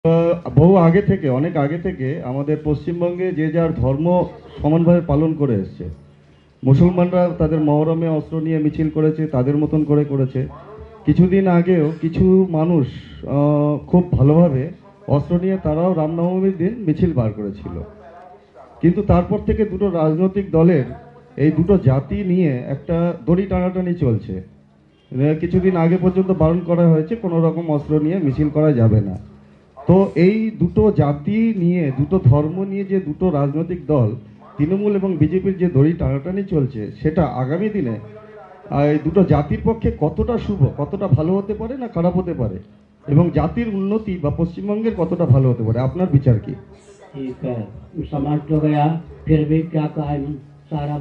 বহু আগে থেকে, অনেক আগে থেকে আমাদের পশ্চিমবঙ্গে যে যার ধর্ম সমানভাবে পালন করে এসছে। মুসলমানরা তাদের মহরমে অস্ত্র নিয়ে মিছিল করেছে, তাদের মতন করে করেছে। কিছুদিন আগেও কিছু মানুষ খুব ভালোভাবে অস্ত্র নিয়ে তারাও রামনবমীর দিন মিছিল বার করেছিল। কিন্তু তারপর থেকে দুটো রাজনৈতিক দলের এই দুটো জাতি নিয়ে একটা দড়ি টানাটানি চলছে। কিছুদিন আগে পর্যন্ত বারণ করা হয়েছে কোনো রকম অস্ত্র নিয়ে মিছিল করা যাবে না। তো এই দুটো জাতি নিয়ে, দুটো ধর্ম নিয়ে যে দুটো রাজনৈতিক দল তৃণমূল এবং বিজেপির যে দড়ি টানাটানি চলছে, সেটা আগামী দিনে এই দুটো জাতির পক্ষে কতটা শুভ, কতটা ভালো হতে পারে না খারাপ হতে পারে, এবং জাতির উন্নতি বা পশ্চিমবঙ্গের কতটা ভালো হতে পারে, আপনার বিচার কি? ठीक है, समझ तो गया, फिर भी क्या कहा सारा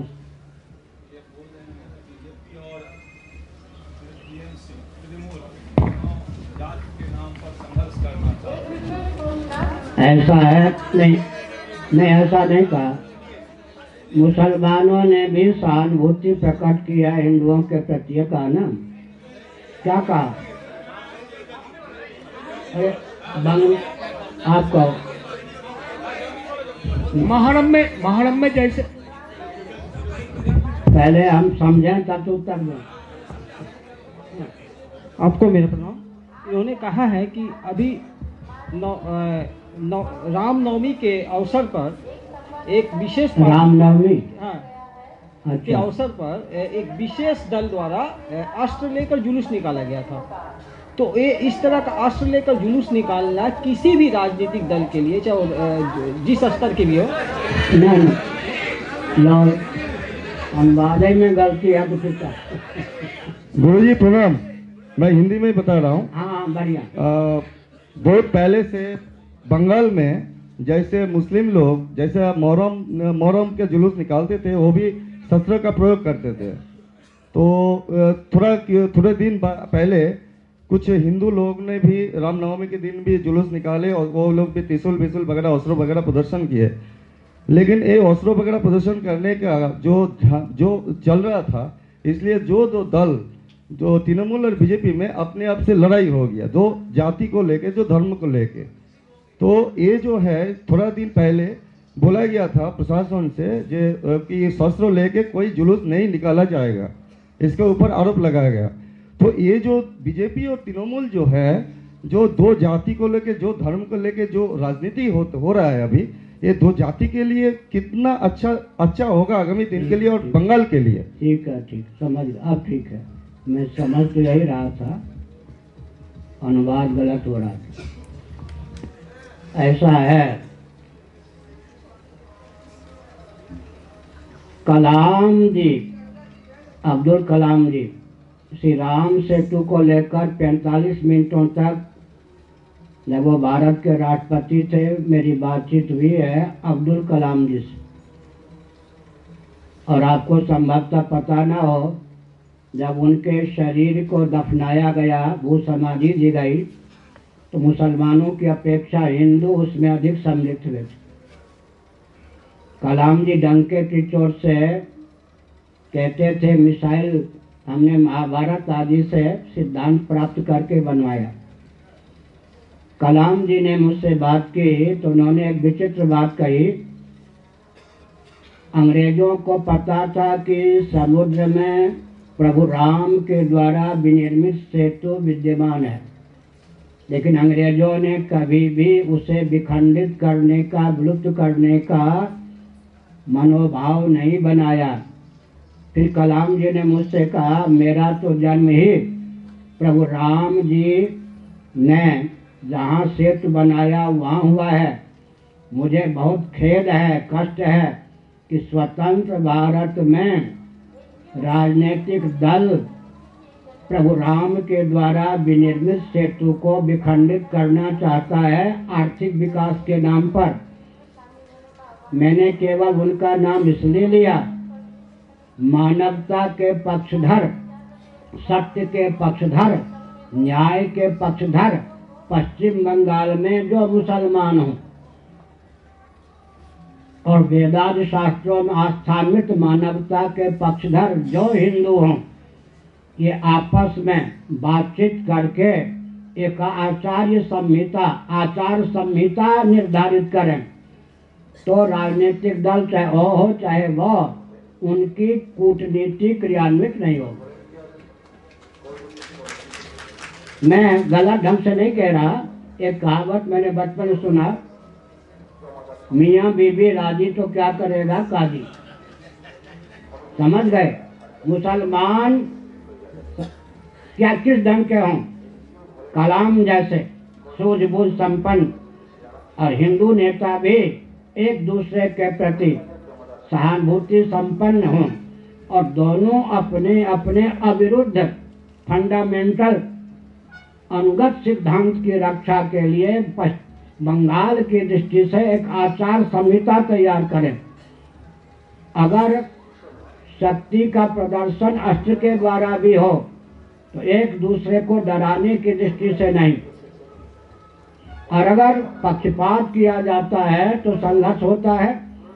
ऐसा है नहीं, नहीं ऐसा नहीं कहा। मुसलमानों ने भी सहानुभूति प्रकट किया हिंदुओं के प्रति, कहा ना, क्या कहा? अरे बंग आप कहो। महरम में जैसे पहले हम समझें तब तो उत्तर दें। आपको मेरा प्रणाम। इन्होंने कहा है कि अभी रामनवमी के अवसर पर एक विशेष रामनवमी हाँ के अच्छा, अवसर पर एक विशेष दल द्वारा अस्त्र लेकर जुलूस निकाला गया था। तो ये इस तरह का अस्त्र लेकर जुलूस निकालना किसी भी राजनीतिक दल के लिए, चाहे जिस स्तर के भी हो, नहीं लो अनुवाद में गलती है तो ठीक है। गुरुजी प्रणाम, मैं हिंदी में ही बता रहा हूँ। हाँ बढ़िया। बहुत पहले से बंगाल में जैसे मुस्लिम लोग जैसे मोहर्रम के जुलूस निकालते थे, वो भी शस्त्र का प्रयोग करते थे। तो थोड़े दिन पहले कुछ हिंदू लोग ने भी रामनवमी के दिन भी जुलूस निकाले, और वो लोग भी त्रिशूल विशूल वगैरह अस्त्र वगैरह प्रदर्शन किए। लेकिन ये अस्त्र वगैरह प्रदर्शन करने का जो चल रहा था, इसलिए जो दो दल, जो तृणमूल और बीजेपी में अपने आप से लड़ाई हो गया, दो जाति को लेके, जो धर्म को लेके। तो ये जो है थोड़ा दिन पहले बोला गया था प्रशासन से कि शस्त्र लेके कोई जुलूस नहीं निकाला जाएगा, इसके ऊपर आरोप लगाया गया। तो ये जो बीजेपी और तृणमूल जो है, जो दो जाति को लेके, जो धर्म को लेके जो राजनीति हो रहा है अभी, ये दो जाति के लिए कितना अच्छा होगा आगामी दिन के लिए और बंगाल के लिए। ठीक है, ठीक समझ, अब ठीक है। मैं समझ तो यही रहा था, अनुवाद गलत हो रहा था। ऐसा है, कलाम जी, अब्दुल कलाम जी श्री राम सेतु को लेकर 45 मिनटों तक, जब वो भारत के राष्ट्रपति थे, मेरी बातचीत हुई है अब्दुल कलाम जी से। और आपको संभवतः पता ना हो, जब उनके शरीर को दफनाया गया, भू समाधि दी गई, तो मुसलमानों की अपेक्षा हिंदू उसमें अधिक सम्मिलित हुए थे। कलाम जी डंके की चोट से कहते थे, मिसाइल हमने महाभारत आदि से सिद्धांत प्राप्त करके बनवाया। कलाम जी ने मुझसे बात की तो उन्होंने एक विचित्र बात कही। अंग्रेजों को पता था कि समुद्र में प्रभु राम के द्वारा विनिर्मित सेतु विद्यमान है, लेकिन अंग्रेजों ने कभी भी उसे विखंडित करने का, विलुप्त करने का मनोभाव नहीं बनाया। फिर कलाम जी ने मुझसे कहा, मेरा तो जन्म ही प्रभु राम जी ने जहाँ सेतु बनाया वहाँ हुआ है। मुझे बहुत खेद है, कष्ट है कि स्वतंत्र भारत में राजनीतिक दल प्रभु राम के द्वारा विनिर्मित सेतु को विखंडित करना चाहता है आर्थिक विकास के नाम पर। मैंने केवल उनका नाम इसलिए लिया, मानवता के पक्षधर, सत्य के पक्षधर, न्याय के पक्षधर पश्चिम बंगाल में जो मुसलमान हों और वेदांत शास्त्रों में आस्थान्वित मानवता के पक्षधर जो हिंदू हों, ये आपस में बातचीत करके एक आचार संहिता निर्धारित करें, तो राजनीतिक दल चाहे ओ हो चाहे वो, उनकी कूटनीति क्रियान्वित नहीं होगी। मैं गलत ढंग से नहीं कह रहा, एक कहावत मैंने बचपन में सुना, मियाँ बीबी राजी तो क्या करेगा काजी। समझ गए? मुसलमान क्या किस ढंग के हों, कलाम जैसे सूझबूझ संपन्न, और हिंदू नेता भी एक दूसरे के प्रति सहानुभूति संपन्न हों, और दोनों अपने अपने अविरुद्ध फंडामेंटल अनुगत सिद्धांत की रक्षा के लिए बंगाल की दृष्टि से एक आचार संहिता तैयार करें। अगर शक्ति का प्रदर्शन अस्त्र के द्वारा भी हो तो एक दूसरे को डराने की दृष्टि से नहीं, और अगर पक्षपात किया जाता है तो संघर्ष होता है।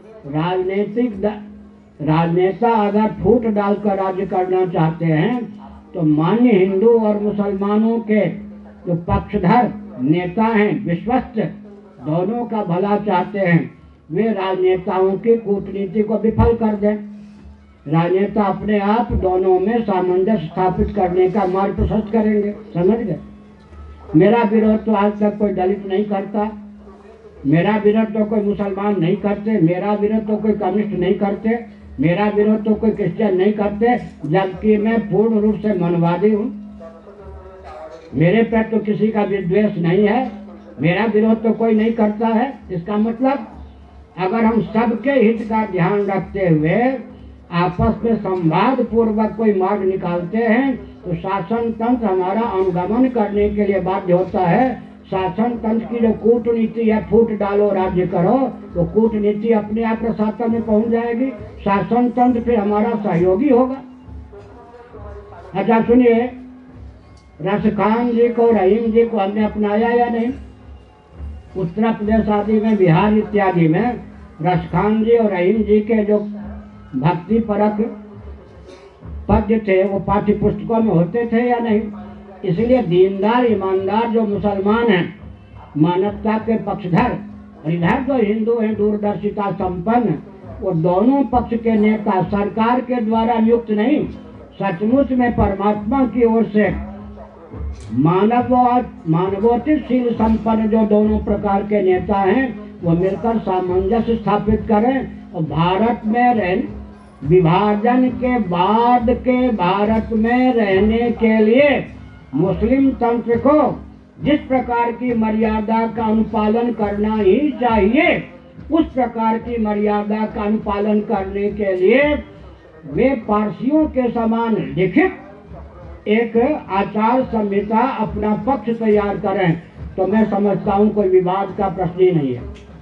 राजनेता अगर फूट डालकर राज्य करना चाहते हैं तो मान्य हिंदू और मुसलमानों के जो पक्षधर नेता हैं, विश्वस्त, दोनों का भला चाहते हैं, वे राजनेताओं की कूटनीति को विफल कर दें। राजनेता अपने आप दोनों में सामंजस्य स्थापित करने का मार्ग प्रशस्त करेंगे। समझ गए? मेरा विरोध तो आज तक कोई दलित नहीं करता, मेरा विरोध तो कोई मुसलमान नहीं करते, मेरा विरोध तो कोई कम्युनिस्ट नहीं करते, मेरा विरोध तो कोई क्रिश्चियन नहीं करते, जबकि मैं पूर्ण रूप से मनवादी हूँ। मेरे पर तो किसी का विद्वेष नहीं है, मेरा विरोध तो कोई नहीं करता है। इसका मतलब अगर हम सबके हित का ध्यान रखते हुए आपस में संवाद पूर्वक कोई मार्ग निकालते हैं तो शासन तंत्र हमारा अनुगमन करने के लिए बाध्य होता है। शासन तंत्र की जो कूटनीति है, फूट डालो राज्य करो, तो कूटनीति अपने आप प्रशासन में पहुंच जाएगी, शासन तंत्र फिर हमारा सहयोगी होगा। अच्छा सुनिए, रसखान जी को, रहीम जी को हमने अपनाया या नहीं? उत्तर प्रदेश आदि में, बिहार इत्यादि में रसखान जी और रहीम जी के जो भक्ति परक पद्य थे वो पाठ्य पुस्तकों में होते थे या नहीं? इसलिए दीनदार ईमानदार जो मुसलमान हैं, मानवता के पक्षधर, इधर जो हिंदू हैं दूरदर्शिता संपन्न, वो दोनों पक्ष के नेता सरकार के द्वारा नियुक्त नहीं, सचमुच में परमात्मा की ओर से मानवोचित संपन्न जो दोनों प्रकार के नेता हैं, वो मिलकर सामंजस्य स्थापित करें और भारत में विभाजन के बाद के भारत में रहने के लिए मुस्लिम तंत्र को जिस प्रकार की मर्यादा का अनुपालन करना ही चाहिए, उस प्रकार की मर्यादा का अनुपालन करने के लिए वे पारसियों के समान लिखित एक आचार संहिता अपना पक्ष तैयार करें, तो मैं समझता हूँ कोई विवाद का प्रश्न ही नहीं है।